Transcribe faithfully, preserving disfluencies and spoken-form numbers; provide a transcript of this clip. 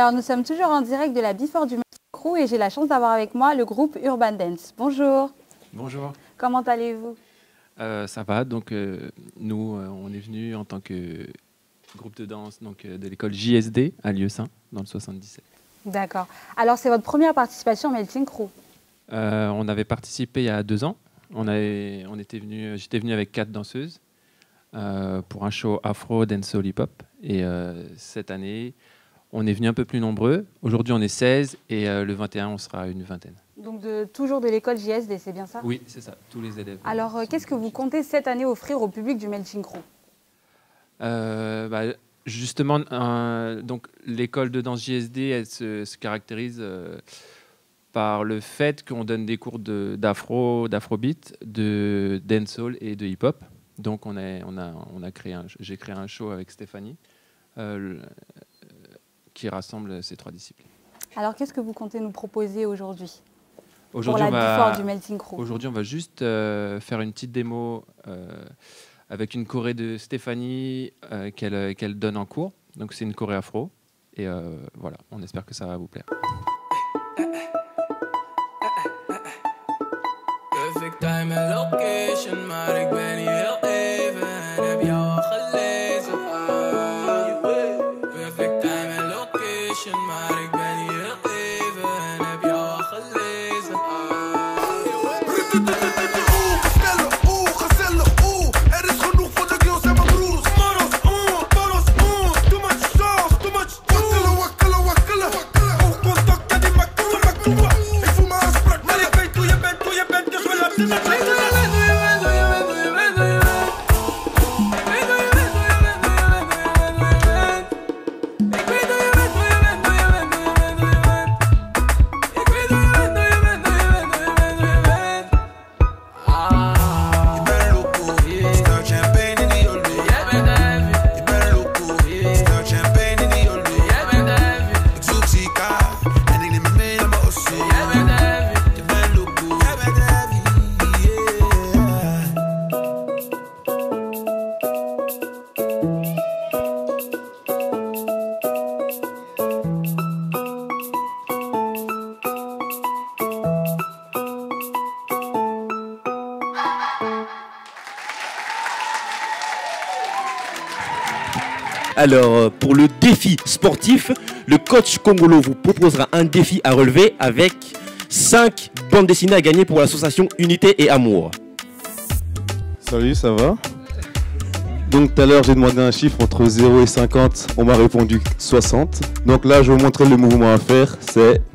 Alors nous sommes toujours en direct de la Before du Melting Crew et j'ai la chance d'avoir avec moi le groupe Urban Dance. Bonjour. Bonjour. Comment allez-vous? euh, Ça va, donc euh, nous euh, on est venus en tant que groupe de danse donc, euh, de l'école J S D à Lieusaint dans le soixante-dix-sept. D'accord. Alors c'est votre première participation au Melting Crew? euh, On avait participé il y a deux ans. On avait, on était venu, j'étais venu avec quatre danseuses euh, pour un show afro, dancehall, hip-hop. Et euh, cette année, on est venu un peu plus nombreux. Aujourd'hui, on est seize et euh, le vingt et un, on sera une vingtaine. Donc de, toujours de l'école J S D, c'est bien ça? Oui, c'est ça, tous les élèves. Alors euh, qu'est-ce que vous comptez cette année offrir au public du Melting Crew? euh, bah, Justement, euh, donc l'école de danse J S D, elle se, se caractérise euh, par le fait qu'on donne des cours d'afro, d'afrobeat, de dancehall et de hip-hop. Donc on a, on a, on a créé, j'ai créé un show avec Stéphanie euh, qui rassemble ces trois disciplines. Alors qu'est-ce que vous comptez nous proposer aujourd'hui? Aujourd'hui, pour la Before du Melting Crew. Aujourd'hui, on va juste euh, faire une petite démo euh, avec une choré de Stéphanie euh, qu'elle qu'elle donne en cours. Donc c'est une choré afro. Et euh, voilà, on espère que ça va vous plaire. Perfect time and location, maar ik ben hier heel even en heb jou al gelezen. Perfect time and location, maar ik ben hier heel even en heb jou al gelezen. Oeh, gezellig, oeh, er is genoeg voor de girls en mijn broers. Maros, oeh, maros, oeh, too much sauce, too much. Wakkelen, wakkelen, wakkelen. Oogcontact, ja die makkelen, makkelen. Ik voel me aanspraak, maar ik weet hoe je bent, hoe je bent, dus we laten het weten. Alors, pour le défi sportif, le coach Congolo vous proposera un défi à relever avec cinq bandes dessinées à gagner pour l'association Unité et Amour. Salut, ça va? Donc tout à l'heure, j'ai demandé un chiffre entre zéro et cinquante. On m'a répondu soixante. Donc là, je vais vous montrer le mouvement à faire. C'est